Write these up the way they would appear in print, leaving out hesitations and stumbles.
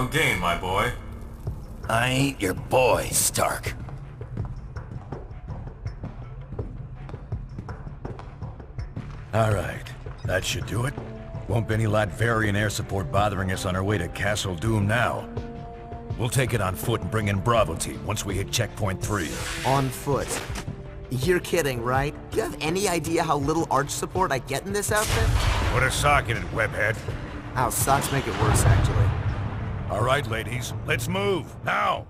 on game, my boy. I ain't your boy, Stark. Alright, that should do it. Won't be any Latverian air support bothering us on our way to Castle Doom now. We'll take it on foot and bring in Bravo team once we hit checkpoint 3. On foot. You're kidding, right? Do you have any idea how little arch support I get in this outfit? Put a sock in it, webhead. Ow, socks make it worse, actually. Alright, ladies, let's move, now!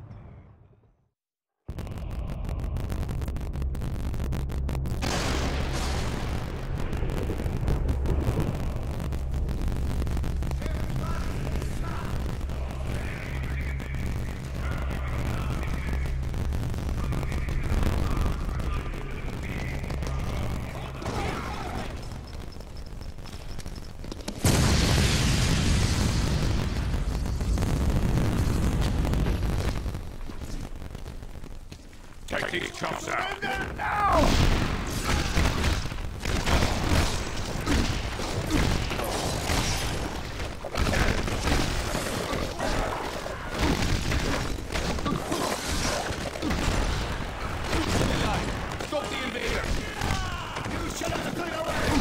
Take these chumps out. Stop the invader! You shut up the thing already!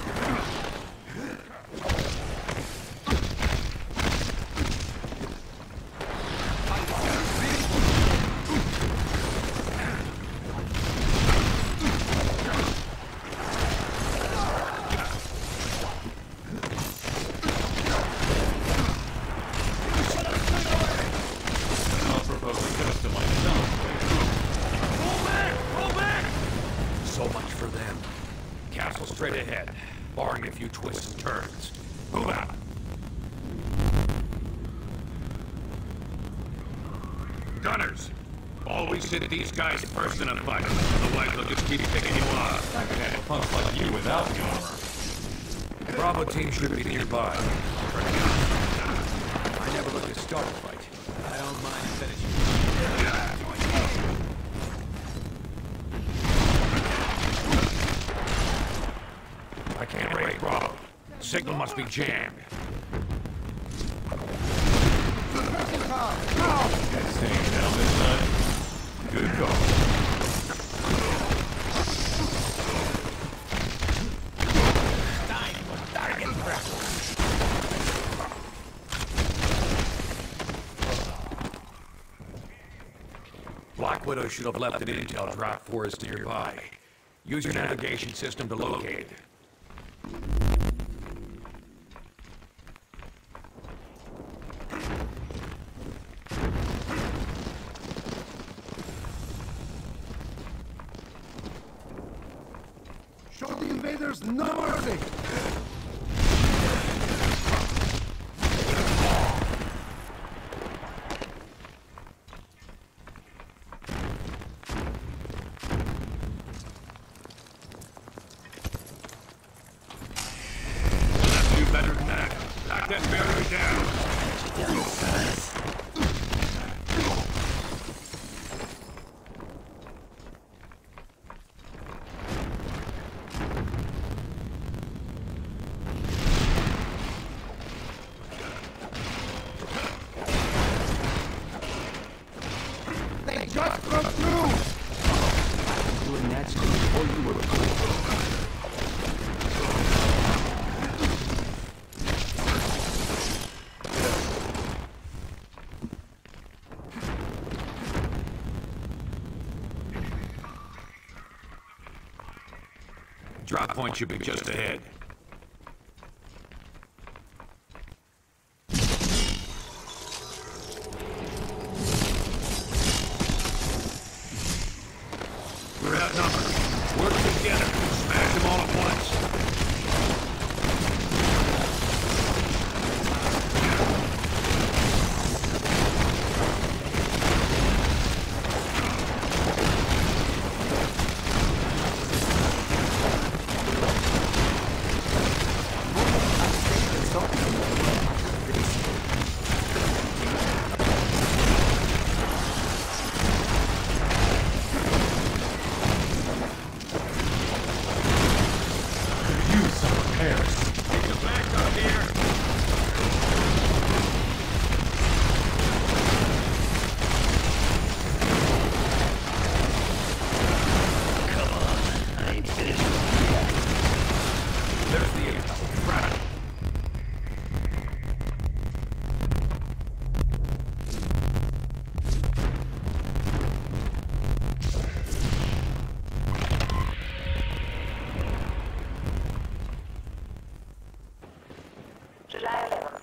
So much for them. Castle straight ahead, barring a few twists and turns. Move out! Gunners! Always hit these guys first in a fight, otherwise they'll just keep picking you off. I can handle punks like you without the armor. Bravo team should be nearby. I never look to start a fight. I don't mind finishing. I can't raise Bravo. Signal must be jammed. Staying down this time. Good call. Black Widow should have left an intel drop for us nearby. Use your navigation system to locate it. Show the invaders no mercy! Do better than that. Knock that barrier down. They just broke through! Doing that shit before you were recorded. Drop point should be just ahead. We're outnumbered. Work together. Smash them all at once.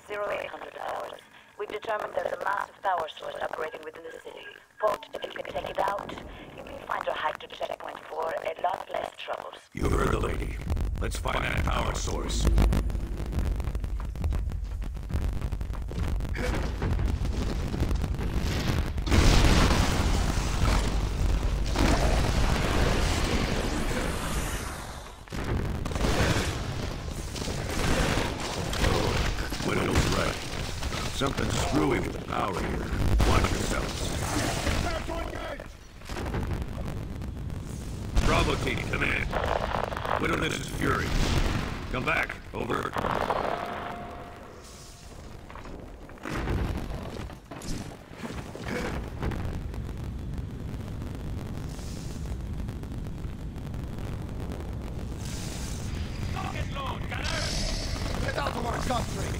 0800 hours. We've determined there's a massive power source operating within the city. Vote if you can take it out. You may find your hike to checkpoint 4 a lot less troubles. You heard the lady. Let's find that power source. Widow's right. Something's screwy with the power here. Watch yourselves. Bravo team, come in. Widow, this is Fury. Come back. Over. Get out of our country!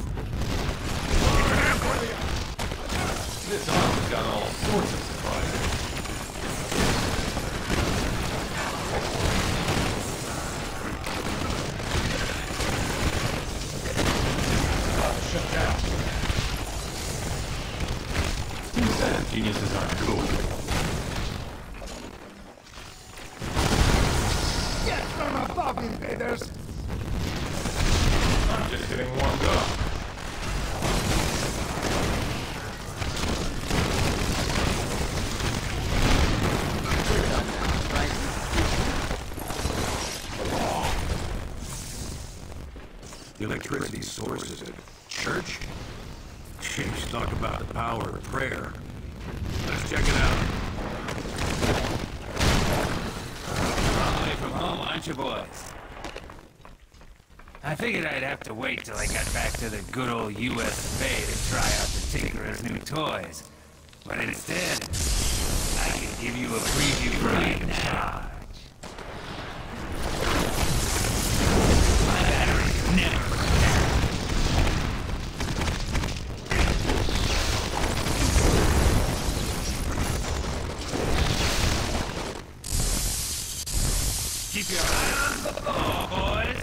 This arm's got all sorts of surprises. Shut down. Who said geniuses aren't cool? Get from above, invaders! I'm just getting warmed up. The electricity source is a church? Jeez, talk about the power of prayer. Let's check it out. All the way from home, aren't you, boys? I figured I'd have to wait till I got back to the good old US of A to try out the Tinkerer's new toys. But instead, I can give you a preview right now. My battery's never keep your eye on the ball, boys.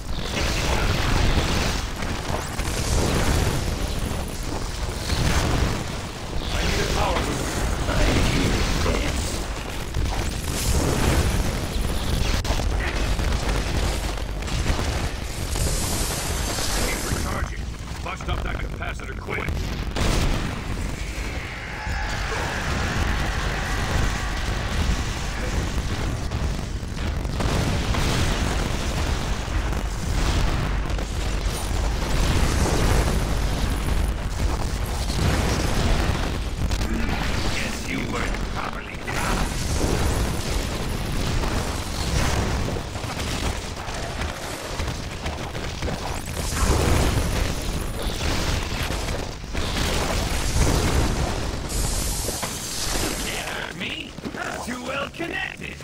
I need a power boost. Keep recharging. Bust up that capacitor quick. Guess you weren't properly taught. Can't hurt me. I'm too well connected.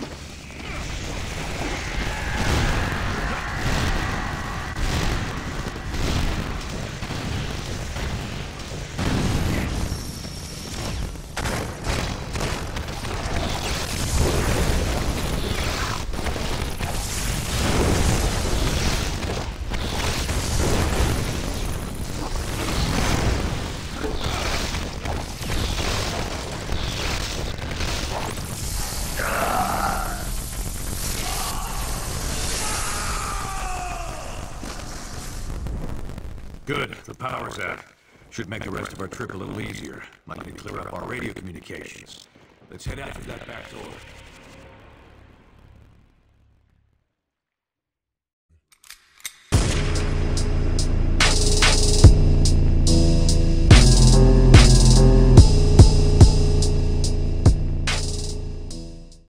Good, the power's out. Should make the rest of our trip a little easier. Likely clear up our radio communications. Let's head out through that back door.